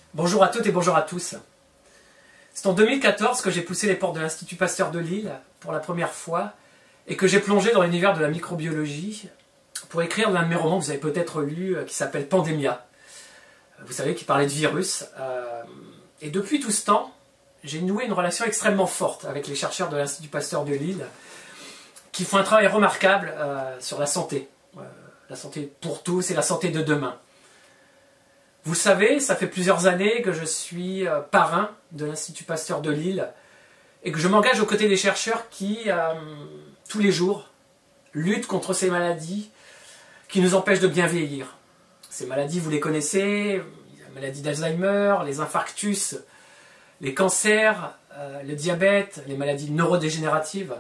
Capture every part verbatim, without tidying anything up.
Bonjour à toutes et bonjour à tous. C'est en deux mille quatorze que j'ai poussé les portes de l'Institut Pasteur de Lille pour la première fois et que j'ai plongé dans l'univers de la microbiologie pour écrire l'un de mes romans que vous avez peut-être lu qui s'appelle Pandemia. Vous savez, qui parlait de virus. Et depuis tout ce temps, j'ai noué une relation extrêmement forte avec les chercheurs de l'Institut Pasteur de Lille qui font un travail remarquable sur la santé. La santé pour tous et la santé de demain. Vous savez, ça fait plusieurs années que je suis parrain de l'Institut Pasteur de Lille et que je m'engage aux côtés des chercheurs qui, euh, tous les jours, luttent contre ces maladies qui nous empêchent de bien vieillir. Ces maladies, vous les connaissez, la maladie d'Alzheimer, les infarctus, les cancers, euh, le diabète, les maladies neurodégénératives.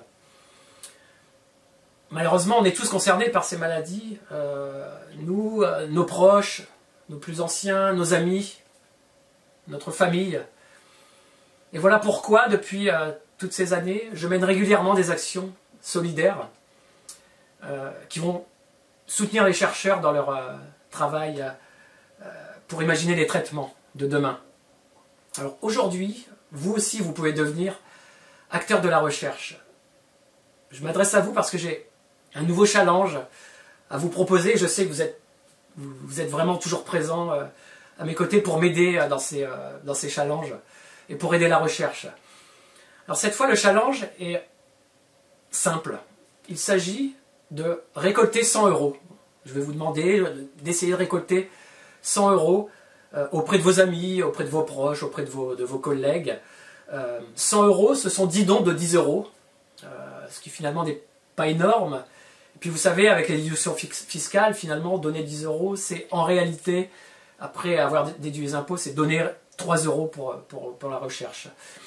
Malheureusement, on est tous concernés par ces maladies, euh, nous, euh, nos proches, nos plus anciens, nos amis, notre famille. Et voilà pourquoi, depuis euh, toutes ces années, je mène régulièrement des actions solidaires euh, qui vont soutenir les chercheurs dans leur euh, travail euh, pour imaginer les traitements de demain. Alors aujourd'hui, vous aussi, vous pouvez devenir acteur de la recherche. Je m'adresse à vous parce que j'ai un nouveau challenge à vous proposer. Je sais que vous êtes Vous êtes vraiment toujours présent euh, à mes côtés pour m'aider euh, dans, ces, euh, dans ces challenges et pour aider la recherche. Alors cette fois, le challenge est simple. Il s'agit de récolter cent euros. Je vais vous demander d'essayer de récolter cent euros euh, auprès de vos amis, auprès de vos proches, auprès de vos, de vos collègues. Euh, cent euros, ce sont dix dons de dix euros, euh, ce qui finalement n'est pas énorme. Et puis vous savez, avec les déductions fiscales, finalement, donner dix euros, c'est en réalité, après avoir déduit les impôts, c'est donner trois euros pour, pour, pour la recherche.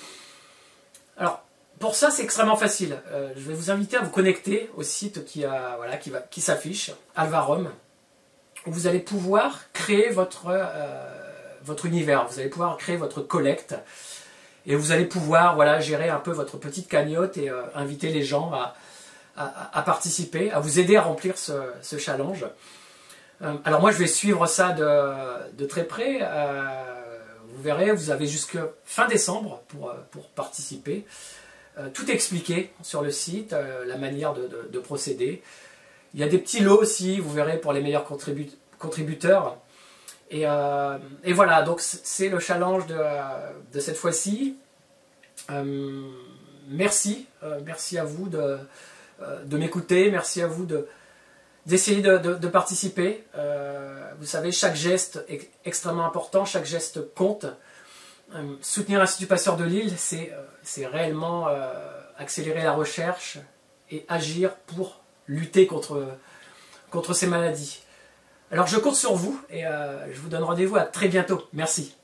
Alors, pour ça, c'est extrêmement facile. Euh, je vais vous inviter à vous connecter au site qui, a, voilà, qui, va, qui s'affiche, Alvarum, où vous allez pouvoir créer votre, euh, votre univers, vous allez pouvoir créer votre collecte, et vous allez pouvoir voilà, gérer un peu votre petite cagnotte et euh, inviter les gens à À, à participer, à vous aider à remplir ce, ce challenge. Euh, alors moi je vais suivre ça de, de très près, euh, vous verrez, vous avez jusque fin décembre pour, pour participer. Euh, tout est expliqué sur le site, euh, la manière de, de, de procéder. Il y a des petits lots aussi, vous verrez, pour les meilleurs contribu contributeurs. Et, euh, et voilà, donc c'est le challenge de, de cette fois-ci. Euh, merci, euh, merci à vous de de m'écouter, merci à vous de d'essayer de, de, de participer. Euh, vous savez, chaque geste est extrêmement important, chaque geste compte. Euh, soutenir l'Institut Pasteur de Lille, c'est c'est réellement euh, accélérer la recherche et agir pour lutter contre, contre ces maladies. Alors je compte sur vous et euh, je vous donne rendez-vous à très bientôt. Merci.